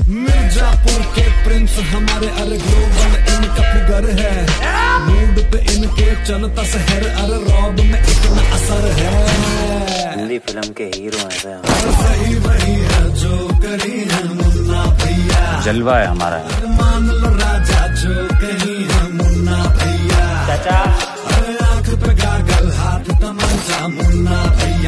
मिर्जापुर के प्रिंस हमारे, अरे ग्लोबल इनका फिगर है। मूड पे इनके चलता शहर, अरे रॉब में इतना असर है। हिंदी फिल्म के हीरो हैं। सही वही है जो करी है मुन्ना भैया, जलवा है हमारा। मान लो राजा जो कहीं है मुन्ना भैया। चाचा अरे आंख पे गागल, हाथ तमंचा मुन्ना भैया।